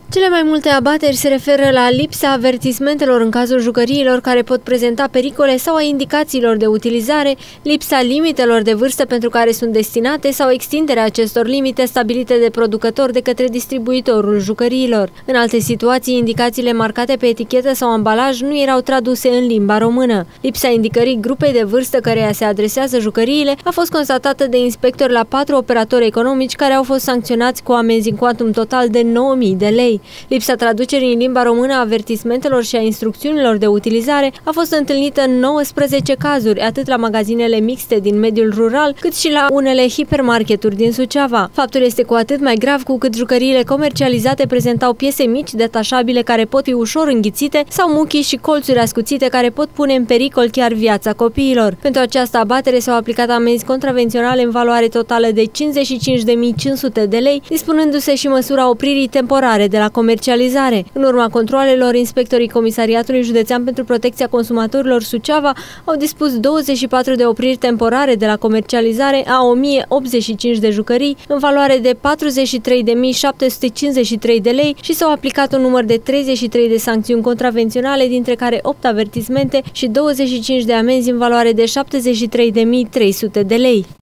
Cele mai multe abateri se referă la lipsa avertismentelor în cazul jucăriilor care pot prezenta pericole sau a indicațiilor de utilizare, lipsa limitelor de vârstă pentru care sunt destinate sau extinderea acestor limite stabilite de producător de către distribuitorul jucăriilor. În alte situații, indicațiile marcate pe etichetă sau ambalaj nu erau traduse în limba română. Lipsa indicării grupei de vârstă căreia se adresează jucăriile a fost constatată de inspectori la 4 operatori economici care au fost sancționați cu amenzi în cuantum total de 9.000 de lei. Lipsa traducerii în limba română a avertismentelor și a instrucțiunilor de utilizare a fost întâlnită în 19 cazuri, atât la magazinele mixte din mediul rural, cât și la unele hipermarketuri din Suceava. Faptul este cu atât mai grav cu cât jucăriile comercializate prezentau piese mici, detașabile, care pot fi ușor înghițite, sau muchii și colțuri ascuțite care pot pune în pericol chiar viața copiilor. Pentru această abatere s-au aplicat amenzi contravenționale în valoare totală de 55.500 de lei, dispunându-se și măsura opririi temporare de la comercializare. În urma controalelor, inspectorii Comisariatului Județean pentru Protecția Consumatorilor Suceava au dispus 24 de opriri temporare de la comercializare a 1085 de jucării în valoare de 43.753 de lei și s-au aplicat un număr de 33 de sancțiuni contravenționale, dintre care 8 avertismente și 25 de amenzi în valoare de 73.300 de lei.